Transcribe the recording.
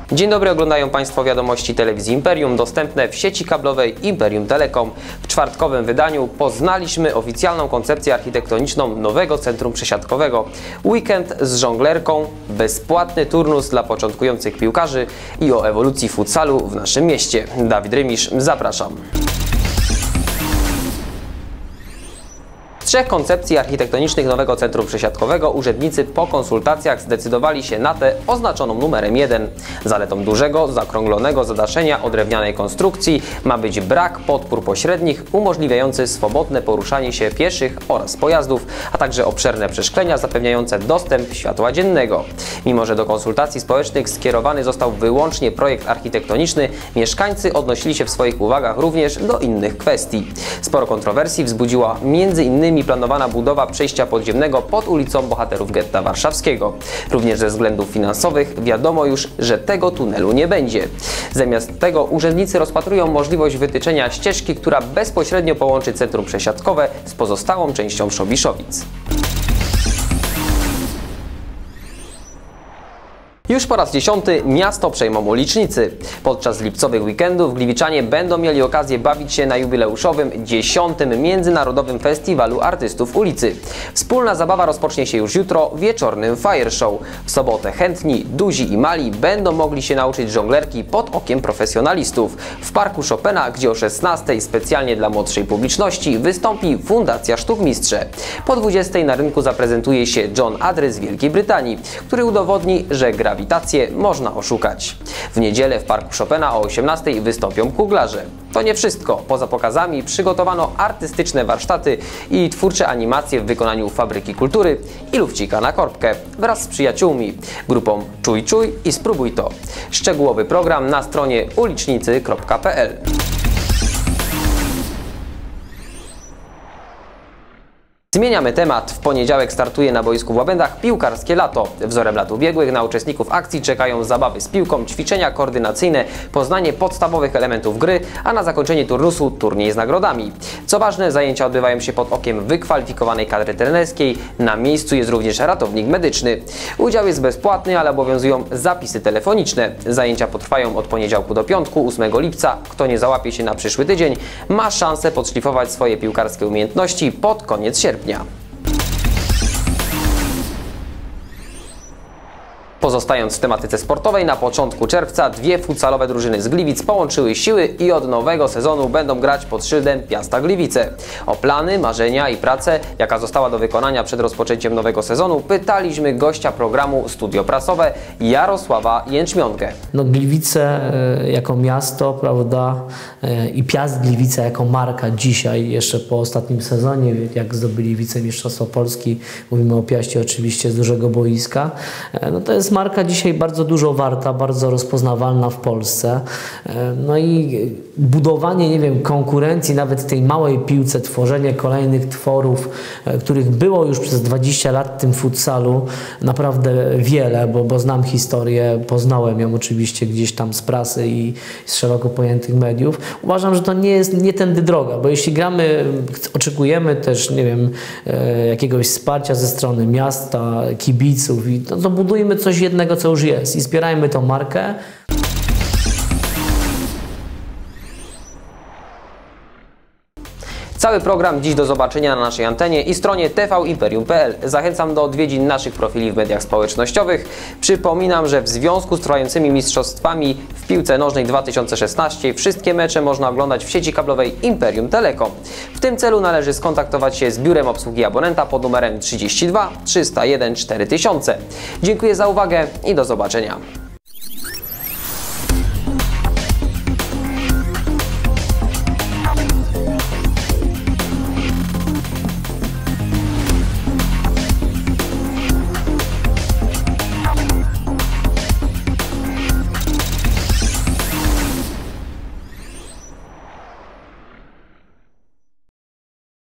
Dzień dobry, oglądają Państwo wiadomości telewizji Imperium, dostępne w sieci kablowej Imperium Telekom. W czwartkowym wydaniu poznaliśmy oficjalną koncepcję architektoniczną nowego centrum przesiadkowego. Weekend z żonglerką, bezpłatny turnus dla początkujących piłkarzy i o ewolucji futsalu w naszym mieście. Dawid Rymisz, zapraszam. Z trzech koncepcji architektonicznych nowego centrum przesiadkowego urzędnicy po konsultacjach zdecydowali się na tę oznaczoną numerem 1. Zaletą dużego, zakrąglonego zadaszenia o drewnianej konstrukcji ma być brak podpór pośrednich umożliwiający swobodne poruszanie się pieszych oraz pojazdów, a także obszerne przeszklenia zapewniające dostęp światła dziennego. Mimo że do konsultacji społecznych skierowany został wyłącznie projekt architektoniczny, mieszkańcy odnosili się w swoich uwagach również do innych kwestii. Sporo kontrowersji wzbudziła m.in. planowana budowa przejścia podziemnego pod ulicą Bohaterów Getta Warszawskiego. Również ze względów finansowych wiadomo już, że tego tunelu nie będzie. Zamiast tego urzędnicy rozpatrują możliwość wytyczenia ścieżki, która bezpośrednio połączy centrum przesiadkowe z pozostałą częścią Szobiszowic. Już po raz 10. miasto przejmą ulicznicy. Podczas lipcowych weekendów gliwiczanie będą mieli okazję bawić się na jubileuszowym 10. Międzynarodowym Festiwalu Artystów Ulicy. Wspólna zabawa rozpocznie się już jutro wieczornym fire show. W sobotę chętni, duzi i mali będą mogli się nauczyć żonglerki pod okiem profesjonalistów. W Parku Chopina, gdzie o 16:00 specjalnie dla młodszej publiczności wystąpi Fundacja Sztukmistrze. Po 20:00 na rynku zaprezentuje się John Adry z Wielkiej Brytanii, który udowodni, że grawitację można oszukać. W niedzielę w Parku Chopina o 18:00 wystąpią kuglarze. To nie wszystko. Poza pokazami przygotowano artystyczne warsztaty i twórcze animacje w wykonaniu Fabryki Kultury i Lufcika na korbkę wraz z przyjaciółmi, grupą Czuj Czuj i Spróbuj to. Szczegółowy program na stronie ulicznicy.pl. Zmieniamy temat. W poniedziałek startuje na boisku w Łabędach piłkarskie lato. Wzorem lat ubiegłych na uczestników akcji czekają zabawy z piłką, ćwiczenia koordynacyjne, poznanie podstawowych elementów gry, a na zakończenie turnusu turniej z nagrodami. Co ważne, zajęcia odbywają się pod okiem wykwalifikowanej kadry trenerskiej. Na miejscu jest również ratownik medyczny. Udział jest bezpłatny, ale obowiązują zapisy telefoniczne. Zajęcia potrwają od poniedziałku do piątku, 8 lipca. Kto nie załapie się na przyszły tydzień, ma szansę podszlifować swoje piłkarskie umiejętności pod koniec sierpnia. Pozostając w tematyce sportowej, na początku czerwca dwie futsalowe drużyny z Gliwic połączyły siły i od nowego sezonu będą grać pod szyldem Piasta Gliwice. O plany, marzenia i pracę, jaka została do wykonania przed rozpoczęciem nowego sezonu, pytaliśmy gościa programu Studio Prasowe Jarosława Jęczmionkę. Gliwice jako miasto, prawda, i Piast Gliwice jako marka dzisiaj, jeszcze po ostatnim sezonie, jak zdobyli wicemistrzostwo Polski, mówimy o Piaście oczywiście z dużego boiska, no to jest marka dzisiaj bardzo dużo warta, bardzo rozpoznawalna w Polsce. No i budowanie, nie wiem, konkurencji nawet w tej małej piłce, tworzenie kolejnych tworów, których było już przez 20 lat w tym futsalu naprawdę wiele, bo znam historię, poznałem ją oczywiście gdzieś tam z prasy i z szeroko pojętych mediów. Uważam, że to nie tędy droga, bo jeśli gramy, oczekujemy też, nie wiem, jakiegoś wsparcia ze strony miasta, kibiców, i to budujmy coś jednego, co już jest i zbierajmy tą markę. Cały program dziś do zobaczenia na naszej antenie i stronie tvimperium.pl. Zachęcam do odwiedzin naszych profili w mediach społecznościowych. Przypominam, że w związku z trwającymi mistrzostwami w piłce nożnej 2016 wszystkie mecze można oglądać w sieci kablowej Imperium Telekom. W tym celu należy skontaktować się z biurem obsługi abonenta pod numerem 32 301 4000. Dziękuję za uwagę i do zobaczenia.